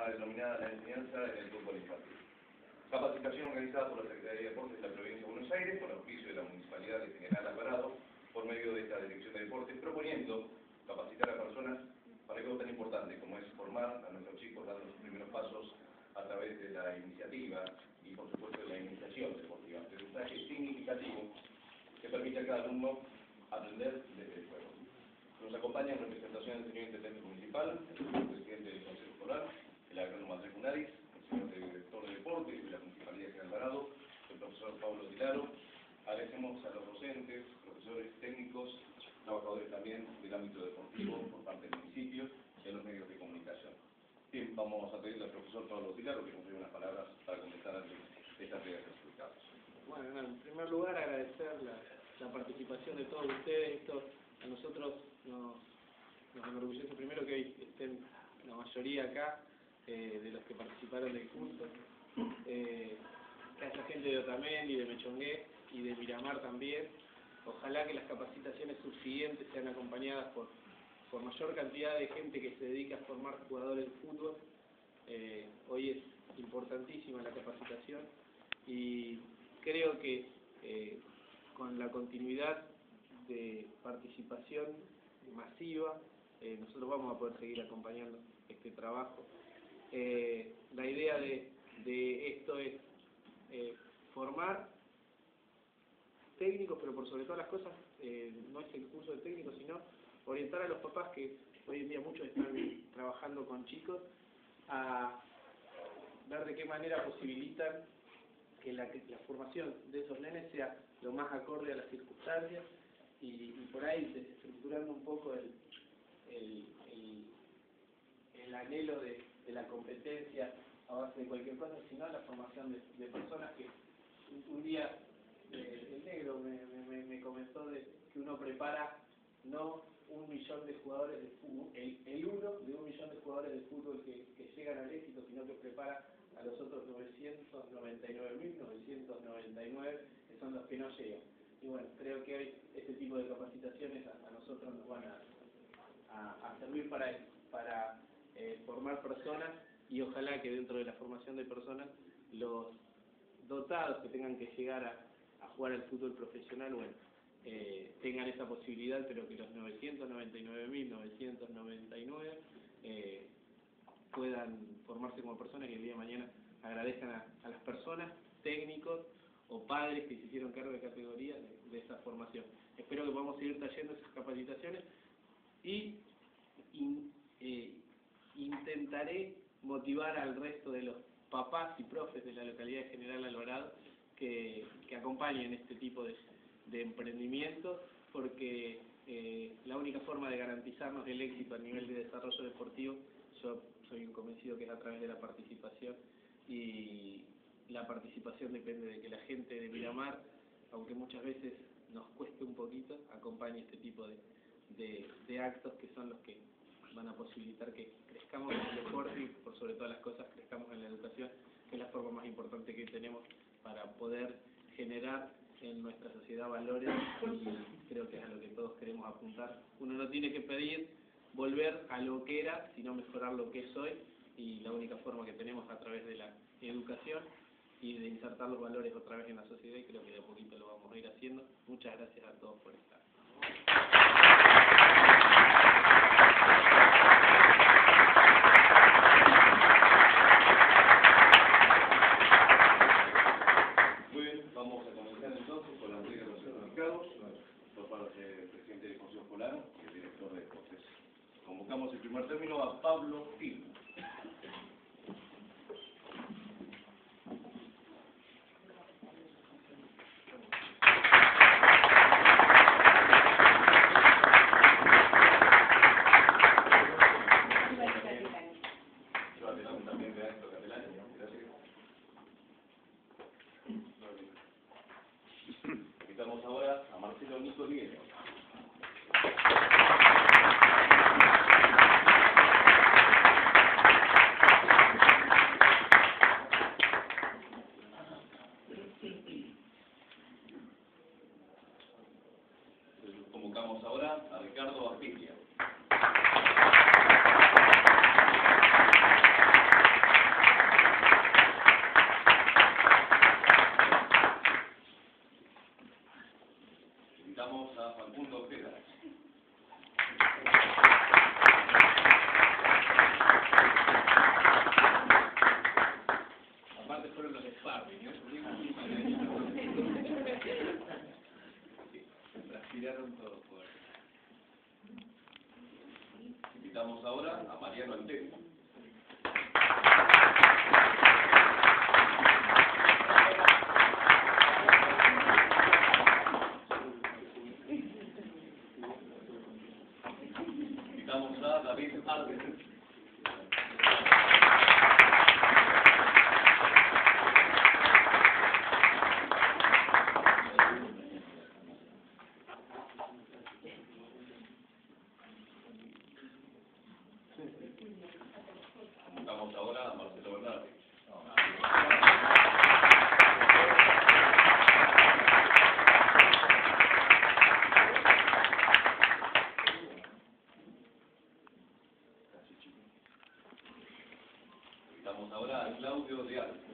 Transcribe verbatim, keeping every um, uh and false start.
a denominada la enseñanza en el fútbol infantil. Capacitación organizada por la Secretaría de Deportes de la Provincia de Buenos Aires, con auspicio de la Municipalidad de General Alvarado, por medio de esta Dirección de Deportes, proponiendo capacitar a personas para algo tan importante como es formar a nuestros chicos dando sus primeros pasos a través de la iniciativa y por supuesto de la iniciación deportiva. Un mensaje significativo que permite a cada alumno aprender desde el juego. Nos acompaña en representación del señor Intendente Municipal, el señor Presidente del Consejo Escolar, el agrónomo Andrés Munari, el señor Director de Deportes de la Municipalidad de General Alvarado, el profesor Pablo Tilaro. Agradecemos a los docentes, profesores técnicos, trabajadores también del ámbito deportivo por parte del municipio y a los medios de comunicación. Bien, vamos a pedirle al profesor Pablo Tilaro que nos dé unas palabras para comentar ante estas ideas explicadas. Bueno, no, en primer lugar agradecer la, la participación de todos ustedes. Esto a nosotros nos, nos enorgullece primero que hoy estén la mayoría acá, eh, de los que participaron del curso, eh, que haya gente de Otamendi, de Mechongué y de Miramar también. Ojalá que las capacitaciones subsiguientes sean acompañadas por, por mayor cantidad de gente que se dedica a formar jugadores de fútbol. Eh, hoy es importantísima la capacitación y creo que eh, con la continuidad de participación masiva, eh, nosotros vamos a poder seguir acompañando este trabajo. Eh, la idea de, de esto es eh, formar técnicos, pero por sobre todas las cosas, eh, no es el curso de técnicos, sino orientar a los papás, que hoy en día muchos están trabajando con chicos, a ver de qué manera posibilitan que la, que la formación de esos nenes sea lo más acorde a las circunstancias y, y por ahí desestructurando un poco el, el, el, el anhelo de, de la competencia a base de cualquier cosa, sino la formación de, de personas que un, un día eh, el negro me, me, me comentó de que uno prepara no un millón de jugadores de fútbol, el, el uno de un millón de jugadores de fútbol que, que llegan al éxito, sino que prepara a los otros novecientos noventa y nueve mil novecientos noventa y nueve, que son los que no llegan. Y bueno, creo que hoy este tipo de capacitaciones a, a nosotros nos van a, a, a servir para eso, para eh, formar personas, y ojalá que dentro de la formación de personas los dotados que tengan que llegar a, a jugar al fútbol profesional, bueno, eh, tengan esa posibilidad, pero que los novecientos noventa y nueve mil novecientos noventa y nueve eh, puedan formarse como personas y el día de mañana agradezcan a, a las personas, técnicos o padres que se hicieron cargo de categoría de, de esa formación. Espero que podamos seguir trayendo esas capacitaciones y in, eh, intentaré motivar al resto de los papás y profes de la localidad de General Alvarado que, que acompañen este tipo de, de emprendimientos, porque eh, la única forma de garantizarnos el éxito a nivel de desarrollo deportivo, yo soy un convencido que es a través de la participación, y la participación depende de que la gente de Miramar, aunque muchas veces nos cueste un poquito, acompañe este tipo de, de, de actos que son los que van a posibilitar que crezcamos en el deporte y por sobre todas las cosas crezcamos en la educación, que es la forma más importante que tenemos para poder generar en nuestra sociedad valores, y creo que es a lo que todos queremos apuntar. Uno no tiene que pedir volver a lo que era, sino mejorar lo que es hoy, y la única forma que tenemos a través de la educación y de insertar los valores otra vez en la sociedad, y creo que de a poquito lo vamos a ir haciendo. Muchas gracias a todos por estar. Muy bien, vamos a comenzar entonces con la entrega de los certificados por parte del presidente del Consejo Escolar y el director de deportes. Convocamos en primer término a Pablo Gil. Invitamos ahora a Marcelo Nico Miguel. a Mariano Antero. Invitamos a David Álvarez. Invitamos ahora a Marcelo Bernardi. Invitamos ahora a Claudio de Alba.